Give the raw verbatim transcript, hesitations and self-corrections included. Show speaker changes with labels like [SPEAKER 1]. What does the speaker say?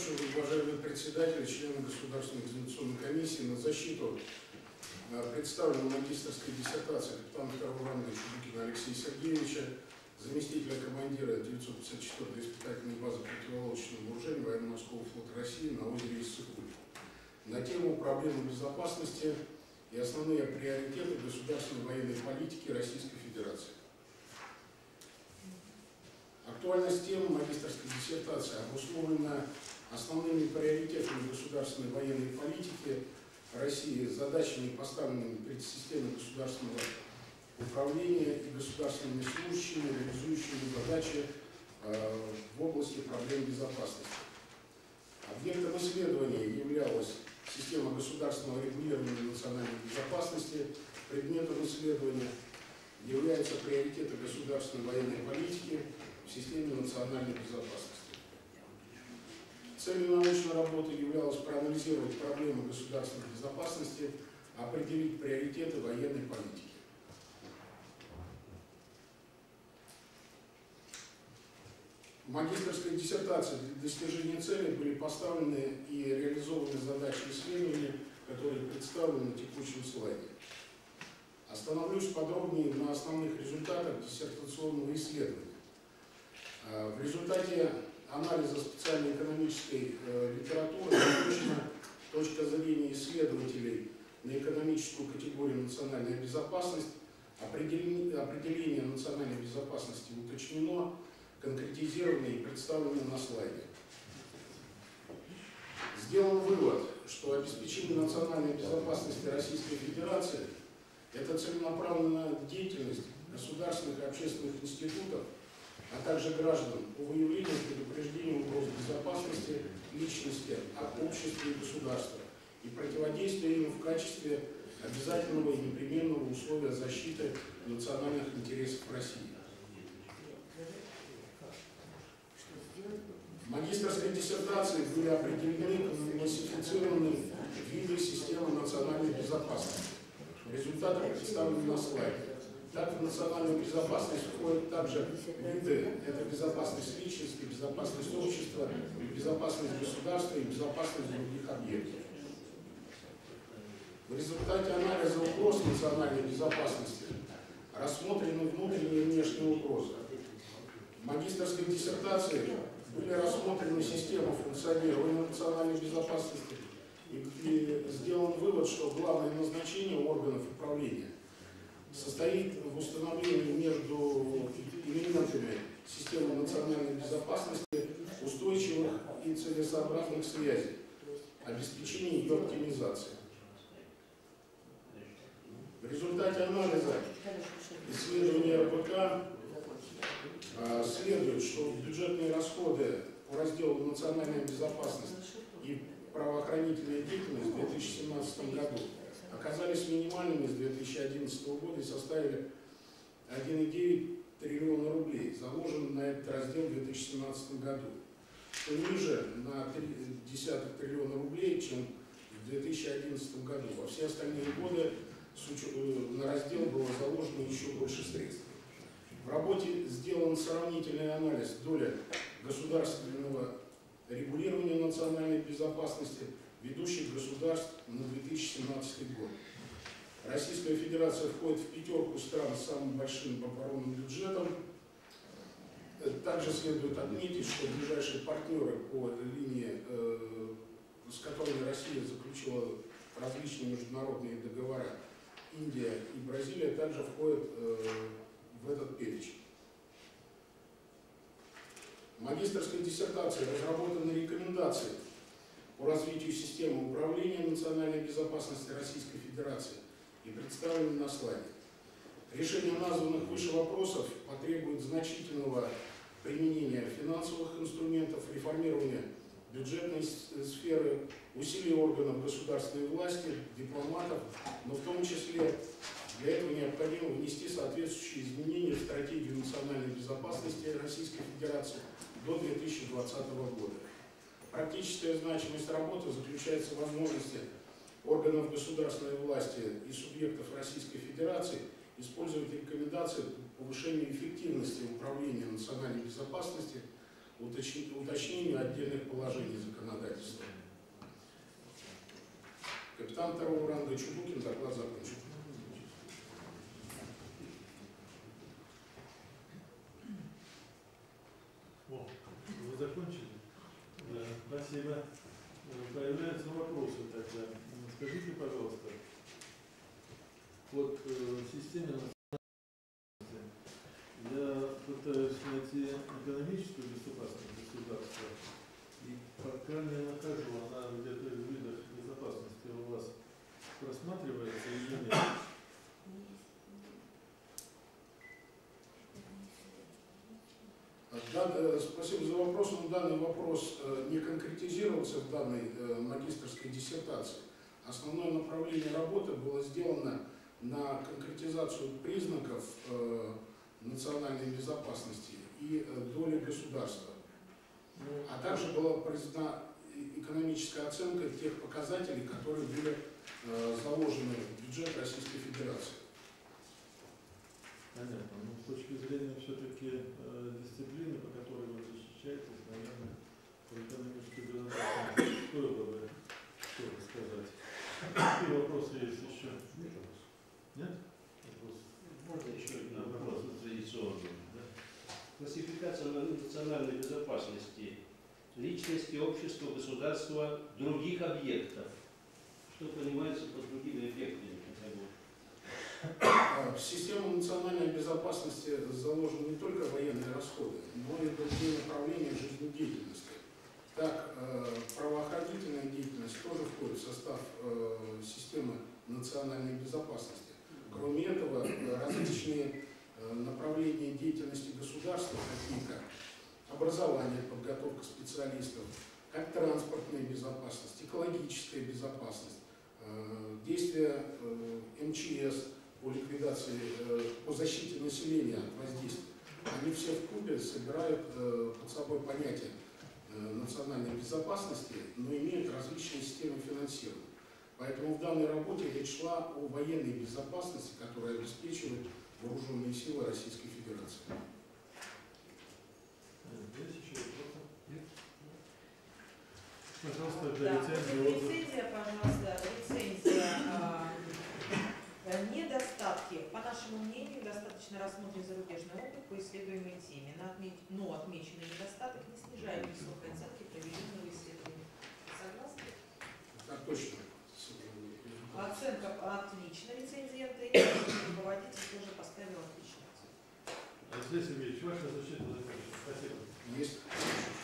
[SPEAKER 1] Анатольевичу, уважаемый председатель, члены Государственной экзаменационной комиссии, на защиту представлена магистерской диссертации капитана второго ранга Чубыкина Алексея Сергеевича, заместителя командира девятьсот пятьдесят четвёртой испытательной базы противолодочного вооружения Военно-морского флота России на озере Иссык-Куль на тему проблемы безопасности и основные приоритеты государственной военной политики Российской Федерации. Актуальность темы магистерской диссертации обусловлена основными приоритетами государственной военной политики России, задачами, поставленными перед системой государственного управления и государственными служащими, реализующими задачи э, в области проблем безопасности. Объектом исследования являлась система государственного регулирования национальной безопасности. Предметом исследования являются приоритеты государственной военной политики в системе национальной безопасности. Целью научной работы являлось проанализировать проблемы государственной безопасности, определить приоритеты военной политики. В магистерской диссертации для достижения цели были поставлены и реализованы задачи исследования, которые представлены на текущем слайде. Остановлюсь подробнее на основных результатах диссертационного исследования. В результате анализа специальной экономической э, литературы изучена точка зрения исследователей на экономическую категорию национальная безопасность, определение, определение национальной безопасности уточнено, конкретизировано и представлено на слайде. Сделан вывод, что обеспечение национальной безопасности Российской Федерации – это целенаправленная деятельность государственных и общественных институтов, а также граждан по выявлению и предупреждению угроз безопасности личности, общества и государства и противодействию им в качестве обязательного и непременного условия защиты национальных интересов России. В магистерской диссертации были определены классифицированные виды системы национальной безопасности. Результаты представлены на слайде. Так, в национальную безопасность входят также виды: это безопасность личности, безопасность общества, безопасность государства и безопасность других объектов. В результате анализа угроз национальной безопасности рассмотрены внутренние и внешние угрозы. В магистерской диссертации были рассмотрены системы функционирования национальной безопасности и, и сделан вывод, что главное назначение органов управления состоит в установлении между элементами системы национальной безопасности устойчивых и целесообразных связей, обеспечении ее оптимизации. В результате анализа исследования эр бэ ка а, следует, что бюджетные расходы по разделу национальная безопасность и правоохранительная деятельность в две тысячи семнадцатом году оказались минимальными с две тысячи одиннадцатого года и составили один и девять триллиона рублей, заложенные на этот раздел в две тысячи семнадцатом году, что ниже на три десятых триллиона рублей, чем в две тысячи одиннадцатом году. Во все остальные годы на раздел было заложено еще больше средств. В работе сделан сравнительный анализ доли государственного регулирования национальной безопасности ведущих государств на две тысячи семнадцатый год. Российская Федерация входит в пятерку стран с самым большим оборонным бюджетом. Также следует отметить, что ближайшие партнеры по линии, с которыми Россия заключила различные международные договора, Индия и Бразилия, также входят в этот перечень. В магистерской диссертации разработаны рекомендации по развитию системы управления национальной безопасности Российской Федерации и представлены на слайде. Решение названных выше вопросов потребует значительного применения финансовых инструментов, реформирования бюджетной сферы, усилий органов государственной власти, дипломатов, но в том числе для этого необходимо внести соответствующие изменения в стратегию национальной безопасности Российской Федерации до две тысячи двадцатого года. Практическая значимость работы заключается в возможности органов государственной власти и субъектов Российской Федерации использовать рекомендации по повышению эффективности управления национальной безопасности уточнению отдельных положений законодательства. Капитан второго ранга Чубукин, доклад закончен.
[SPEAKER 2] О, вы закончили? Да, спасибо. Появляются вопросы тогда. Скажите, пожалуйста, вот э, в системе национальной я пытаюсь найти экономическую безопасность государства, и пока не нахожу, она где-то в видах безопасности у вас просматривается или нет?
[SPEAKER 1] Да, спасибо за вопрос, но данный вопрос не конкретизировался в данной магистерской диссертации. Основное направление работы было сделано на конкретизацию признаков национальной безопасности и доли государства. А также была произведена экономическая оценка тех показателей, которые были заложены в бюджет Российской Федерации.
[SPEAKER 2] Понятно. Но с точки зрения все-таки э, дисциплины, по которой вы защищаетесь, наверное, по экономической безопасности стоило бы что-то сказать. Какие вопросы есть еще? Нет? Вопрос?
[SPEAKER 3] Можно еще один
[SPEAKER 2] Да,
[SPEAKER 3] вопрос традиционный. Да? Классификация национальной безопасности личности, общества, государства, других объектов. Что понимается под другими объектами?
[SPEAKER 1] В систему национальной безопасности заложены не только военные расходы, но и другие направления жизнедеятельности. Так, правоохранительная деятельность тоже входит в состав системы национальной безопасности. Кроме этого, различные направления деятельности государства, такие как образование, подготовка специалистов, как транспортная безопасность, экологическая безопасность, действия эм че эс по ликвидации, по защите населения от воздействия, они все вкупе собирают под собой понятие национальной безопасности, но имеют различные системы финансирования. Поэтому в данной работе речь шла о военной безопасности, которая обеспечивает вооруженные силы Российской Федерации.
[SPEAKER 2] Есть еще вопросы? Нет? Пожалуйста,
[SPEAKER 4] да,
[SPEAKER 2] лицензия.
[SPEAKER 4] Лицензия, пожалуйста, лицензия. Недостатки. По нашему мнению, достаточно рассмотреть зарубежный опыт по исследуемой теме, но отмеченный недостаток не снижает высокой оценки проведенного исследования. Согласны?
[SPEAKER 1] Так точно.
[SPEAKER 4] Оценка отлично рецензента, и руководитель тоже поставил отличную оценку.
[SPEAKER 2] Алексей Сергеевич, ваша защита закончена. Спасибо.
[SPEAKER 1] Есть.